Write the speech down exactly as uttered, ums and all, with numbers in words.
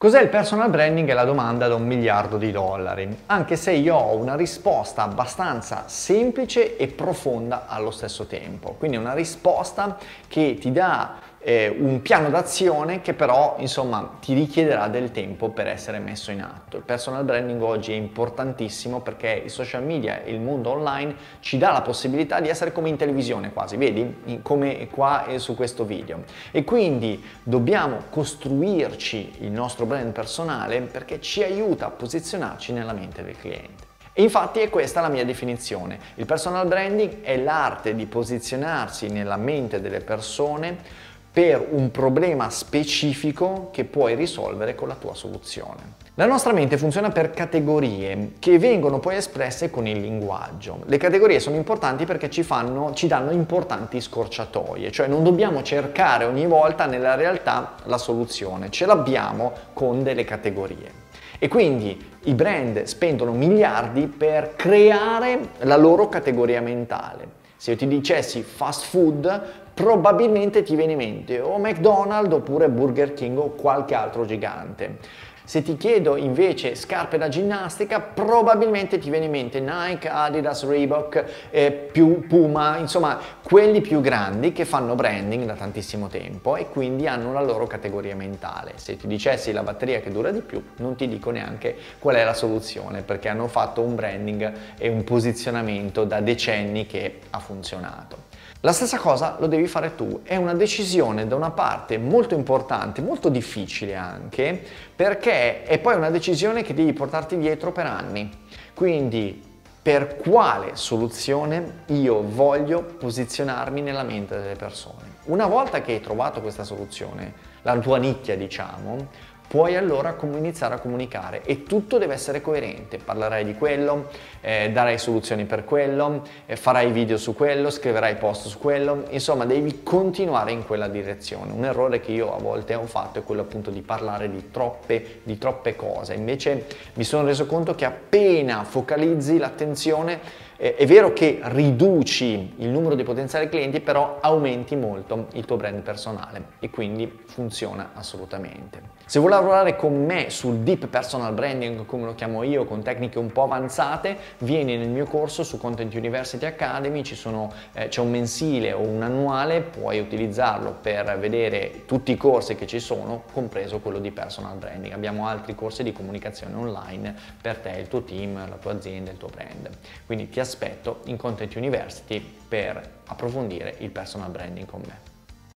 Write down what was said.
Cos'è il personal branding? È la domanda da un miliardo di dollari, anche se io ho una risposta abbastanza semplice e profonda allo stesso tempo. Quindi una risposta che ti dà eh, un piano d'azione che però insomma ti richiederà del tempo per essere messo in atto. Il personal branding oggi è importantissimo perché i social media e il mondo online ci dà la possibilità di essere come in televisione quasi, vedi? Come qua e su questo video. E quindi dobbiamo costruirci il nostro brand personale perché ci aiuta a posizionarci nella mente del cliente. E infatti è questa la mia definizione. Il personal branding è l'arte di posizionarsi nella mente delle persone per un problema specifico che puoi risolvere con la tua soluzione. La nostra mente funziona per categorie che vengono poi espresse con il linguaggio. Le categorie sono importanti perché ci, fanno, ci danno importanti scorciatoie, cioè non dobbiamo cercare ogni volta nella realtà la soluzione, ce l'abbiamo con delle categorie. E quindi i brand spendono miliardi per creare la loro categoria mentale. Se io ti dicessi fast food, probabilmente ti viene in mente o McDonald's oppure Burger King o qualche altro gigante. Se ti chiedo invece scarpe da ginnastica, probabilmente ti viene in mente Nike, Adidas, Reebok, eh, più Puma, insomma quelli più grandi che fanno branding da tantissimo tempo e quindi hanno la loro categoria mentale. Se ti dicessi la batteria che dura di più, non ti dico neanche qual è la soluzione, perché hanno fatto un branding e un posizionamento da decenni che ha funzionato. La stessa cosa lo devi fare tu, è una decisione da una parte molto importante, molto difficile anche, perché è poi una decisione che devi portarti dietro per anni. Quindi per quale soluzione io voglio posizionarmi nella mente delle persone? Una volta che hai trovato questa soluzione, la tua nicchia diciamo, puoi allora iniziare a comunicare e tutto deve essere coerente. Parlerai di quello, eh, darai soluzioni per quello, eh, farai video su quello, scriverai post su quello, insomma devi continuare in quella direzione. Un errore che io a volte ho fatto è quello appunto di parlare di troppe, di troppe cose, invece mi sono reso conto che appena focalizzi l'attenzione eh, è vero che riduci il numero di potenziali clienti, però aumenti molto il tuo brand personale e quindi funziona assolutamente. Se vuoi lavorare con me sul deep personal branding, come lo chiamo io, con tecniche un po' avanzate, vieni nel mio corso su Content University Academy, ci sono, eh, c'è un mensile o un annuale, puoi utilizzarlo per vedere tutti i corsi che ci sono, compreso quello di personal branding. Abbiamo altri corsi di comunicazione online per te, il tuo team, la tua azienda, il tuo brand. Quindi ti aspetto in Content University per approfondire il personal branding con me.